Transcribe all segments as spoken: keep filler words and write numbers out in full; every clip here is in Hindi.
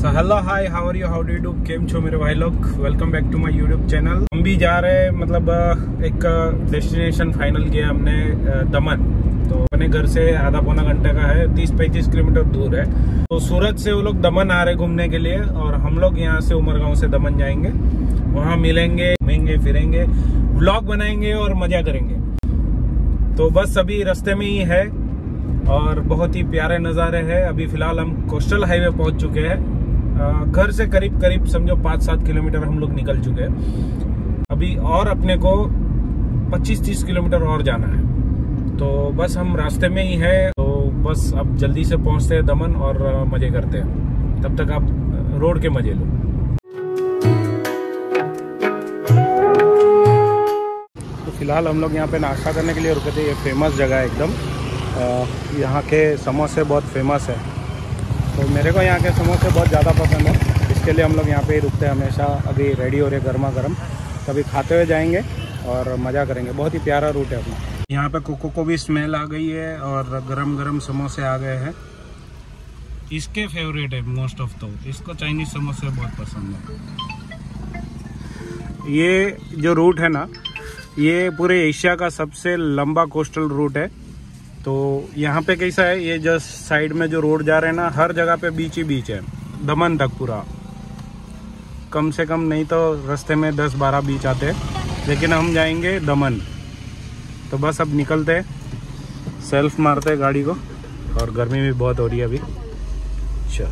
So hello hi how are you how do you do केम छो मेरे भाई लोग, welcome back to my YouTube channel. हम भी जा रहे हैं, मतलब एक डेस्टिनेशन फाइनल किया हमने, दमन। तो अपने घर से आधा पौना घंटे का है, तीस पैंतीस किलोमीटर दूर है। तो सूरत से वो लोग दमन आ रहे घूमने के लिए और हम लोग यहाँ से उमरगांव से दमन जाएंगे। वहाँ मिलेंगे, घूमेंगे, फिरेंगे, व्लॉग बनाएंगे और मजा करेंगे। तो बस अभी रास्ते में ही है और बहुत ही प्यारे नज़ारे हैं। अभी फिलहाल हम कोस्टल हाईवे पहुंच चुके हैं। घर से करीब करीब समझो पाँच सात किलोमीटर हम लोग निकल चुके हैं। अभी और अपने को पच्चीस तीस किलोमीटर और जाना है। तो बस हम रास्ते में ही है। तो बस अब जल्दी से पहुंचते हैं दमन और मजे करते हैं। तब तक आप रोड के मजे लो। तो फिलहाल हम लोग यहाँ पे नाश्ता करने के लिए रुके थे। ये फेमस जगह है एकदम। यहाँ के समोसे बहुत फेमस है। तो मेरे को यहाँ के समोसे बहुत ज़्यादा पसंद है, इसके लिए हम लोग यहाँ पे ही रुकते हैं हमेशा। अभी रेडी हो रहे गर्मा गर्म, कभी खाते हुए जाएंगे और मज़ा करेंगे। बहुत ही प्यारा रूट है अपना। यहाँ पे कोको को भी स्मेल आ गई है और गरम गरम समोसे आ गए हैं। इसके फेवरेट है मोस्ट ऑफ। तो इसको चाइनीज़ समोसे बहुत पसंद है। ये जो रूट है ना, ये पूरे एशिया का सबसे लंबा कोस्टल रूट है। तो यहाँ पे कैसा है, ये जस्ट साइड में जो रोड जा रहे हैं ना, हर जगह पे बीच ही बीच है, दमन तक पूरा। कम से कम नहीं तो रास्ते में दस बारह बीच आते हैं, लेकिन हम जाएंगे दमन। तो बस अब निकलते हैं, सेल्फ मारते हैं गाड़ी को। और गर्मी भी बहुत हो रही है अभी। अच्छा,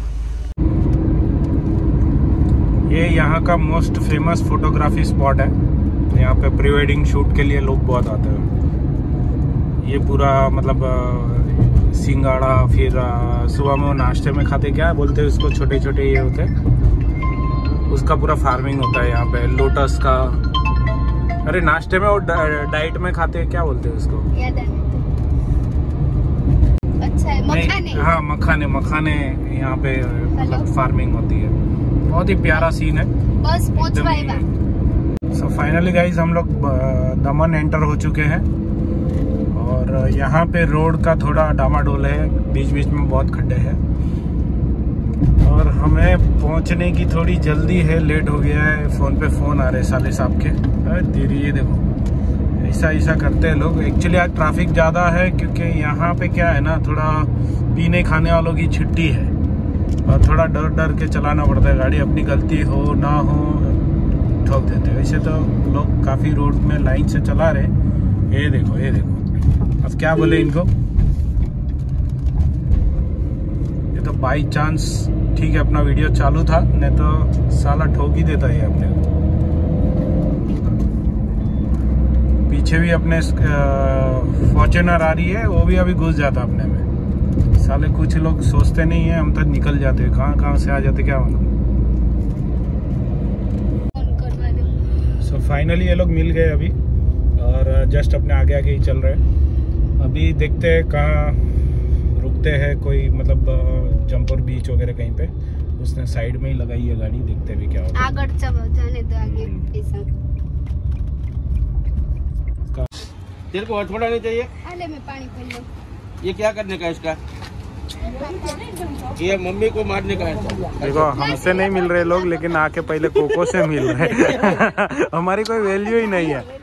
ये यहाँ का मोस्ट फेमस फोटोग्राफी स्पॉट है। यहाँ पे प्री वेडिंग शूट के लिए लोग बहुत आते हैं। ये पूरा मतलब सिंगाड़ा, फिर सुबह में नाश्ते में खाते, क्या बोलते हैं उसको, छोटे छोटे ये होते हैं, उसका पूरा फार्मिंग होता है यहाँ पे। लोटस का, अरे नाश्ते में और डाइट में खाते हैं, क्या बोलते हैं उसको, अच्छा है, मखाने। हाँ मखाने, मखाने यहाँ पे मतलब फार्मिंग होती है। बहुत ही प्यारा सीन है। बस पहुंच गए। सो फाइनली गाइज हम लोग दमन एंटर हो चुके हैं। और यहाँ पे रोड का थोड़ा डामाडोल है, बीच बीच में बहुत खड्डे हैं। और हमें पहुँचने की थोड़ी जल्दी है, लेट हो गया है। फ़ोन पे फ़ोन आ रहे साले साहब के। अरे देरी, ये देखो ऐसा ऐसा करते हैं लोग। एक्चुअली आज ट्रैफिक ज़्यादा है क्योंकि यहाँ पे क्या है ना, थोड़ा पीने खाने वालों की छुट्टी है और थोड़ा डर डर के चलाना पड़ता है गाड़ी। अपनी गलती हो ना हो ठोक देते हैं। वैसे तो लोग काफ़ी रोड में लाइन से चला रहे। ये देखो, ये देखो, अब क्या बोले इनको। ये तो बाई चांस ठीक है अपना वीडियो चालू था, नहीं तो साला ठोक ही देता है अपने को। पीछे भी अपने फॉर्च्यूनर आ रही है, वो भी अभी घुस जाता अपने में। साले कुछ लोग सोचते नहीं है, हम तो निकल जाते हैं, कहाँ कहाँ से आ जाते क्या मालूम। सो फाइनली ये लोग मिल गए अभी और जस्ट अपने आगे आगे ही चल रहे हैं। अभी देखते हैं कहाँ रुकते हैं, कोई मतलब जंपर बीच वगैरह कहीं पे। उसने साइड में ही लगाई है गाड़ी, देखते भी क्या होता है। आगे जाने दो, आगे ऐसा। तेरे को थोड़ा नहीं चाहिए? अरे मैं पानी पी लो। ये क्या करने का इसका? ये मम्मी को मारने का है। देखो हमसे नहीं मिल रहे लोग, लेकिन आके पहले कोको से मिल रहे। हमारी कोई वैल्यू ही नहीं है।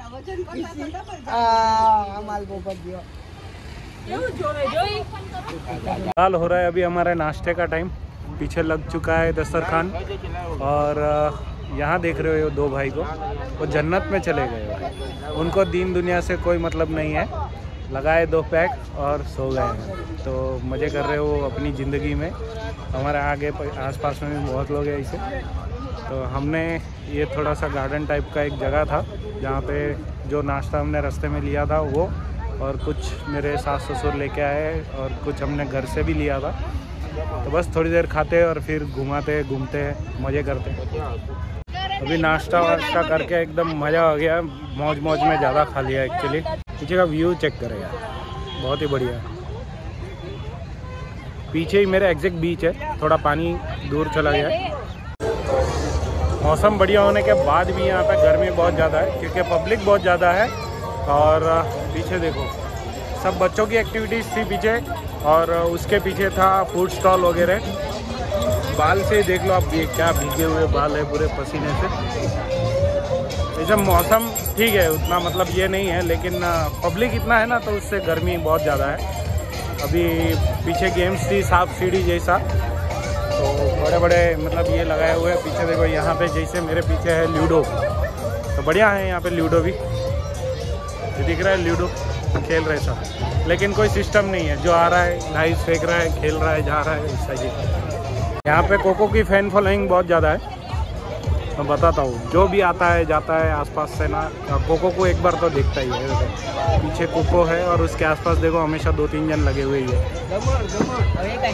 हाल हो रहा है अभी हमारे नाश्ते का टाइम। पीछे लग चुका है दस्तरखान और यहाँ देख रहे हो दो भाई को, वो जन्नत में चले गए। उनको दीन दुनिया से कोई मतलब नहीं है। लगाए दो पैक और सो गए हैं। तो मज़े कर रहे हो अपनी ज़िंदगी में। हमारे आगे आसपास में भी बहुत लोग हैं ऐसे। तो हमने ये थोड़ा सा गार्डन टाइप का एक जगह था, जहाँ पे जो नाश्ता हमने रास्ते में लिया था वो, और कुछ मेरे सास ससुर लेके आए और कुछ हमने घर से भी लिया था। तो बस थोड़ी देर खाते और फिर घुमाते घूमते मज़े करते। अभी नाश्ता वाश्ता करके एकदम मज़ा आ गया। मौज मौज में ज़्यादा खा लिया एक्चुअली। पीछे का व्यू चेक करें यार, बहुत ही बढ़िया है। पीछे ही मेरा एग्जैक्ट बीच है, थोड़ा पानी दूर चला गया है। मौसम बढ़िया होने के बाद भी यहाँ पे गर्मी बहुत ज़्यादा है क्योंकि पब्लिक बहुत ज़्यादा है। और पीछे देखो, सब बच्चों की एक्टिविटीज़ थी पीछे और उसके पीछे था फूड स्टॉल वगैरह। बाल से देख लो आप, ये क्या भीगे हुए बाल है पूरे पसीने से। ऐसा मौसम ठीक है, उतना मतलब ये नहीं है, लेकिन पब्लिक इतना है ना तो उससे गर्मी बहुत ज़्यादा है। अभी पीछे गेम्स थी सांप सीढ़ी जैसा, तो बड़े बड़े मतलब ये लगाए हुए हैं। पीछे देखो यहाँ पे जैसे मेरे पीछे है लूडो, तो बढ़िया है यहाँ पे लूडो भी। ये दिख रहा है लूडो खेल रहे सब, लेकिन कोई सिस्टम नहीं है। जो आ रहा है डाइस फेंक रहा है, खेल रहा है, जा रहा है, ऐसा ही। यहाँ पे कोको की फैन फॉलोइंग बहुत ज़्यादा है। मैं बताता हूँ, जो भी आता है जाता है आसपास से ना, कोको को एक बार तो देखता ही है। पीछे कोको है और उसके आसपास देखो हमेशा दो तीन जन लगे हुए ही है।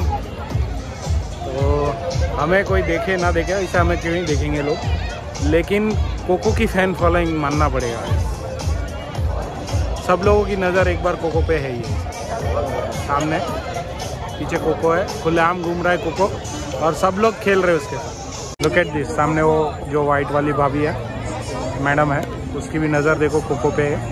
तो हमें कोई देखे ना देखे, ऐसा हमें क्यों नहीं देखेंगे लोग, लेकिन कोको की फैन फॉलोइंग मानना पड़ेगा। सब लोगों की नज़र एक बार कोको पे है ही। सामने पीछे कोको है, खुलेआम घूम रहा है कोको और सब लोग खेल रहे हैं उसके साथ। लुक एट दिस, सामने वो जो वाइट वाली भाभी है, मैडम है, उसकी भी नज़र देखो कोको पे है।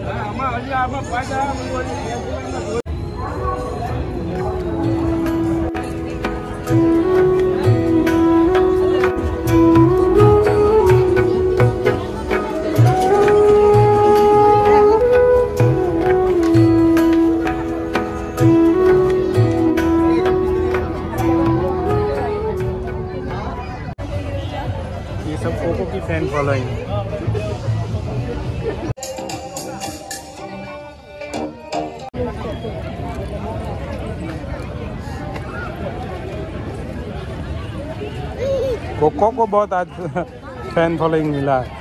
ये सब कोको की फैन फॉलोइंग है। कोको को बहुत आज फैन फॉलोइंग मिला है।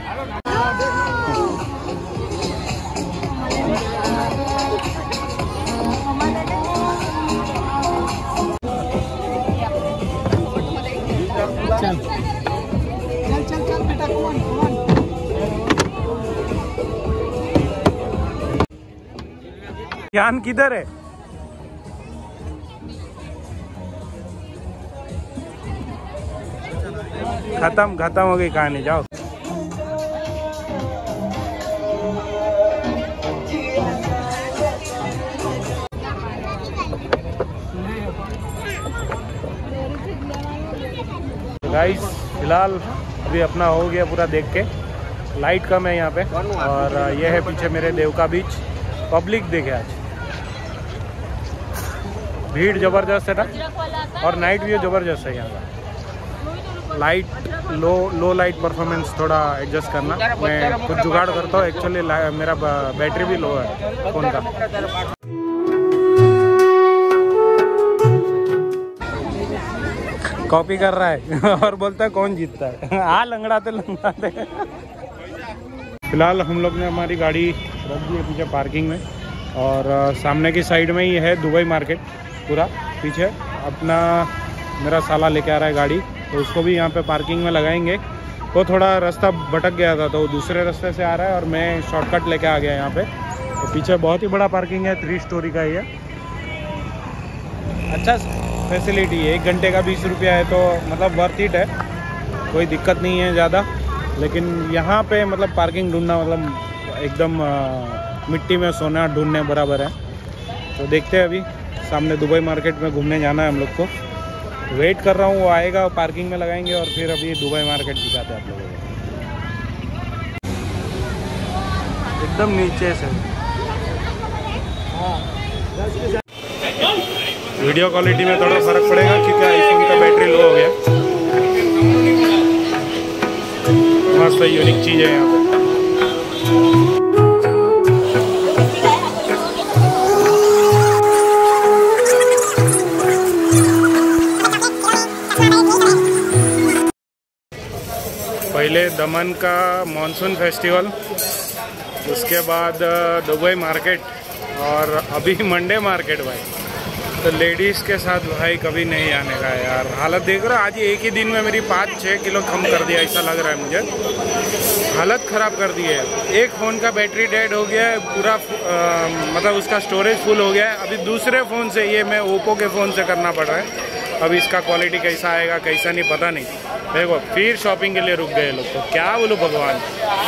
चल चल चल चल बेटा, कौन कौन ज्ञान किधर है? खत्म खत्म हो गई कहानी, जाओ। गाइस फिलहाल अभी अपना हो गया पूरा देख के। लाइट कम है यहाँ पे, और ये है पीछे मेरे देवका बीच। पब्लिक देखे आज, भीड़ जबरदस्त है ना, और नाइट व्यू जबरदस्त है यहाँ का। Light low low light performance थोड़ा एडजस्ट करना, मैं कुछ जुगाड़ करता हूँ। एक्चुअली मेरा बैटरी भी लो है फ़ोन का। कॉपी कर रहा है और बोलता है कौन जीतता है। हाँ लंगड़ाते लंगड़ाते। फिलहाल हम लोग ने हमारी गाड़ी रख दी है पीछे पार्किंग में, और सामने की साइड में ही है दुबई मार्केट पूरा। पीछे अपना मेरा साला लेके आ रहा है गाड़ी, तो उसको भी यहाँ पे पार्किंग में लगाएंगे। वो थोड़ा रास्ता भटक गया था, तो वो दूसरे रास्ते से आ रहा है और मैं शॉर्टकट लेके आ गया यहाँ पे। तो पीछे बहुत ही बड़ा पार्किंग है, थ्री स्टोरी का ही है। अच्छा फैसिलिटी है, एक घंटे का बीस रुपया है, तो मतलब वर्थ इट है, कोई दिक्कत नहीं है ज़्यादा। लेकिन यहाँ पे मतलब पार्किंग ढूंढना मतलब एकदम मिट्टी में सोना ढूंढने बराबर है। तो देखते हैं, अभी सामने दुबई मार्केट में घूमने जाना है हम लोग को। वेट कर रहा हूँ, वो आएगा, पार्किंग में लगाएंगे और फिर अभी दुबई मार्केट दिखाते हैं आप लोगों को। एकदम नीचे से वीडियो क्वालिटी में थोड़ा फर्क पड़ेगा क्योंकि आईफोन का बैटरी लो हो गया। मस्त यूनिक चीज़ है यहाँ पे। पहले दमन का मॉनसून फेस्टिवल, उसके बाद दुबई मार्केट, और अभी मंडे मार्केट भाई। तो लेडीज़ के साथ भाई कभी नहीं आने का है यार। हालत देख रहा, आज एक ही दिन में मेरी पाँच छः किलो कम कर दिया, ऐसा लग रहा है मुझे। हालत ख़राब कर दी है। एक फ़ोन का बैटरी डेड हो गया है पूरा, आ, मतलब उसका स्टोरेज फुल हो गया है। अभी दूसरे फ़ोन से, ये मैं ओप्पो के फ़ोन से करना पड़ रहा है। अब इसका क्वालिटी कैसा आएगा कैसा नहीं पता नहीं। देखो फिर शॉपिंग के लिए रुक गए लोग, तो क्या बोलूँ भगवान,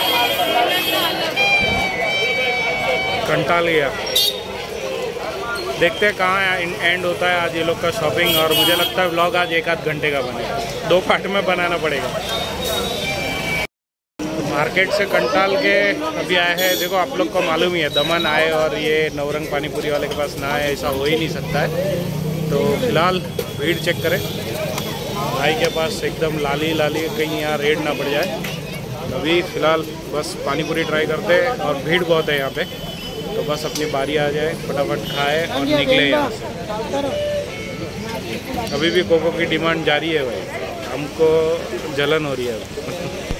कंटा लिया। देखते हैं कहाँ एंड होता है आज ये लोग का शॉपिंग। और मुझे लगता है व्लॉग आज एक आध घंटे का बनेगा, दो पार्ट में बनाना पड़ेगा। मार्केट से कंटाल के अभी आए हैं। देखो आप लोग को मालूम ही है, दमन आए और ये नवरंग पानी पूरी वाले के पास ना आए, ऐसा हो ही नहीं सकता है। तो फिलहाल भीड़ चेक करें भाई के पास, एकदम लाली लाली, कहीं यहाँ रेड ना पड़ जाए। अभी फ़िलहाल बस पानी पूरी ट्राई करते हैं और भीड़ बहुत है यहाँ पे, तो बस अपनी बारी आ जाए, फटाफट खाए और निकले यहाँ से। अभी भी कोको की डिमांड जारी है भाई, हमको जलन हो रही है।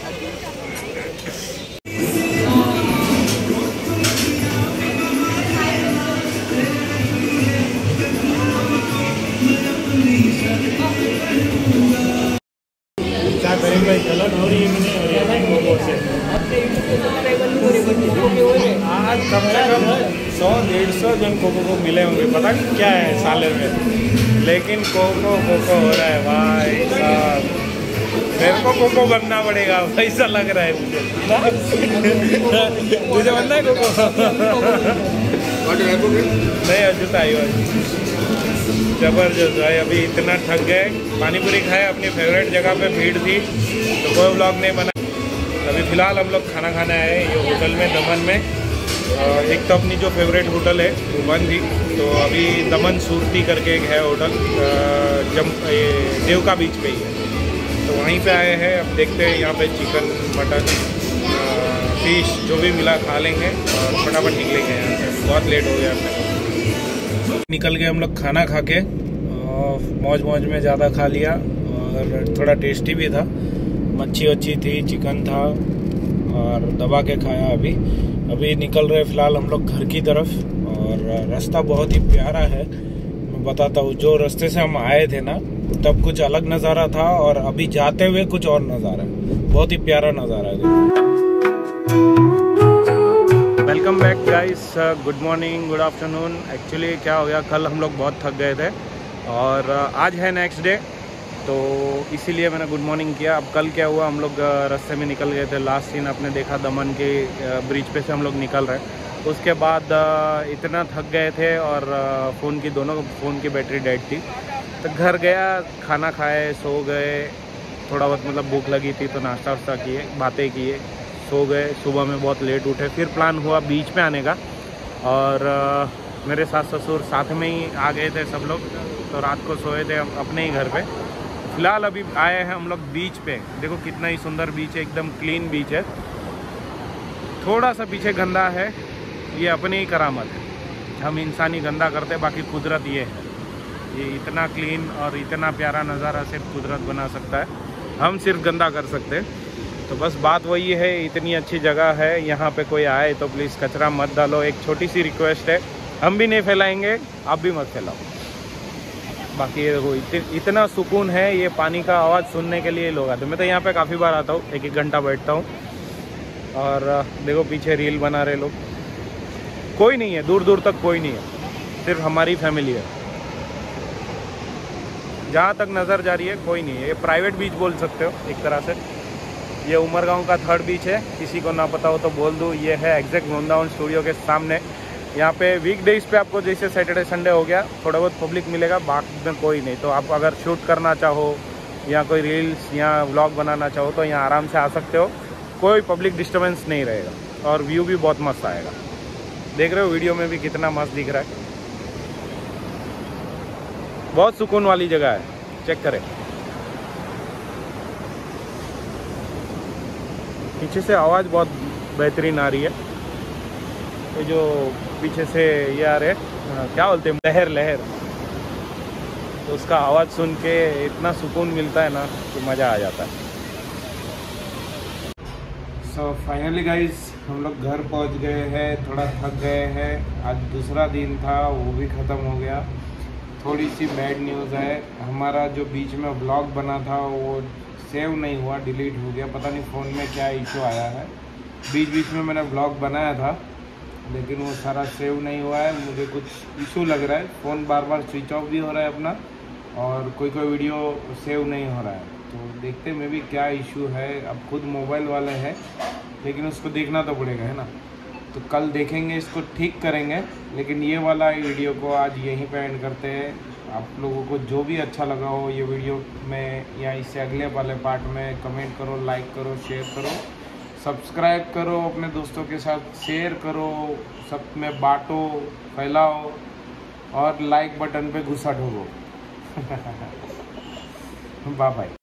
जलन हो रही है कि नहीं हो रही है कोको से? आज कम से कम सौ डेढ़ सौ जन कोको को मिले होंगे, पता नहीं क्या है साले में, लेकिन कोको कोको हो रहा है भाई साहब। मेरे को कोको बनना पड़ेगा, ऐसा लग रहा है मुझे। मुझे बनना है कोको। नहीं अजूता आई जबरदस्त भाई। अभी इतना थक गए, पानी पूरी खाए, अपनी फेवरेट जगह पे भीड़ थी तो कोई व्लॉग नहीं बना। अभी फ़िलहाल हम लोग खाना खाने आए ये होटल में, दमन में। एक तो अपनी जो फेवरेट होटल है वो बंद थी, तो अभी दमन सूरती करके एक है होटल, जम देवका बीच पे ही है, तो वहीं पे आए हैं। अब देखते हैं यहाँ पे चिकन मटन फिश जो भी मिला खा लेंगे और फटाफट निकलेंगे यहाँ से, बहुत लेट हो गया हमने। निकल गए हम लोग खाना खा के, मौज मौज में ज़्यादा खा लिया और थोड़ा टेस्टी भी था। मच्छी वच्छी थी, चिकन था और दबा के खाया। अभी अभी निकल रहे फ़िलहाल हम लोग घर की तरफ, और रास्ता बहुत ही प्यारा है। मैं बताता हूँ, जो रास्ते से हम आए थे ना तब कुछ अलग नज़ारा था और अभी जाते हुए कुछ और नज़ारा है, बहुत ही प्यारा नज़ारा है। Welcome back guys, good morning, good afternoon. Actually क्या हो गया, कल हम लोग बहुत थक गए थे और आज है नेक्स्ट डे, तो इसीलिए मैंने गुड मॉर्निंग किया। अब कल क्या हुआ, हम लोग रास्ते में निकल गए थे। लास्ट सीन आपने देखा, दमन के ब्रिज पे से हम लोग निकल रहे। उसके बाद इतना थक गए थे और फ़ोन की दोनों फ़ोन की बैटरी डेड थी, तो घर गया, खाना खाए, सो गए। थोड़ा बहुत मतलब भूख लगी थी तो नाश्ता वास्ता किए, बातें किए, सो गए। सुबह में बहुत लेट उठे, फिर प्लान हुआ बीच पे आने का, और आ, मेरे सास ससुर साथ में ही आ गए थे सब लोग, तो रात को सोए थे अपने ही घर पे। फ़िलहाल अभी आए हैं हम लोग बीच पे। देखो कितना ही सुंदर बीच है, एकदम क्लीन बीच है। थोड़ा सा पीछे गंदा है, ये अपनी ही करामत है, हम इंसान ही गंदा करते, बाकी कुदरत ये है। ये इतना क्लीन और इतना प्यारा नज़ारा सिर्फ कुदरत बना सकता है, हम सिर्फ गंदा कर सकते हैं। तो बस बात वही है, इतनी अच्छी जगह है, यहाँ पे कोई आए तो प्लीज़ कचरा मत डालो। एक छोटी सी रिक्वेस्ट है, हम भी नहीं फैलाएंगे, आप भी मत फैलाओ। बाकी वो इत, इतना सुकून है, ये पानी का आवाज़ सुनने के लिए लोग आते हैं। मैं तो यहाँ पे काफ़ी बार आता हूँ, एक एक घंटा बैठता हूँ। और देखो पीछे रील बना रहे लोग, कोई नहीं है, दूर दूर तक कोई नहीं है, सिर्फ हमारी फैमिली है। जहाँ तक नज़र जा रही है कोई नहीं है। ये प्राइवेट बीच बोल सकते हो एक तरह से। ये उमरगांव का थर्ड बीच है, किसी को ना पता हो तो बोल दूँ, ये है एग्जैक्ट वृंदावन स्टूडियो के सामने। यहाँ पे वीक डेज पे आपको जैसे सैटरडे संडे हो गया थोड़ा बहुत पब्लिक मिलेगा, बाकी में कोई नहीं। तो आप अगर शूट करना चाहो या कोई रील्स या व्लॉग बनाना चाहो तो यहाँ आराम से आ सकते हो, कोई पब्लिक डिस्टर्बेंस नहीं रहेगा और व्यू भी बहुत मस्त आएगा। देख रहे हो वीडियो में भी कितना मस्त दिख रहा है, बहुत सुकून वाली जगह है, चेक करें। पीछे से आवाज़ बहुत बेहतरीन आ रही है, ये जो पीछे से ये आ रहे क्या बोलते हैं, लहर लहर, तो उसका आवाज़ सुन के इतना सुकून मिलता है ना कि मज़ा आ जाता है। सो फाइनली गाइस हम लोग घर पहुंच गए हैं, थोड़ा थक गए हैं। आज दूसरा दिन था, वो भी ख़त्म हो गया। थोड़ी सी बैड न्यूज़ है, हमारा जो बीच में व्लॉग बना था वो सेव नहीं हुआ, डिलीट हो गया। पता नहीं फ़ोन में क्या इशू आया है। बीच बीच में मैंने व्लॉग बनाया था लेकिन वो सारा सेव नहीं हुआ है। मुझे कुछ इशू लग रहा है, फ़ोन बार बार स्विच ऑफ भी हो रहा है अपना, और कोई कोई वीडियो सेव नहीं हो रहा है। तो देखते में भी क्या इशू है। अब खुद मोबाइल वाले हैं लेकिन उसको देखना तो पड़ेगा, है ना। तो कल देखेंगे, इसको ठीक करेंगे। लेकिन ये वाला वीडियो को आज यहीं पे एंड करते हैं। आप लोगों को जो भी अच्छा लगा हो ये वीडियो में या इससे अगले वाले पार्ट में कमेंट करो, लाइक करो, शेयर करो, सब्सक्राइब करो, अपने दोस्तों के साथ शेयर करो, सब में बांटो, फैलाओ और लाइक बटन पे गुस्सा ढोलो। Bye bye.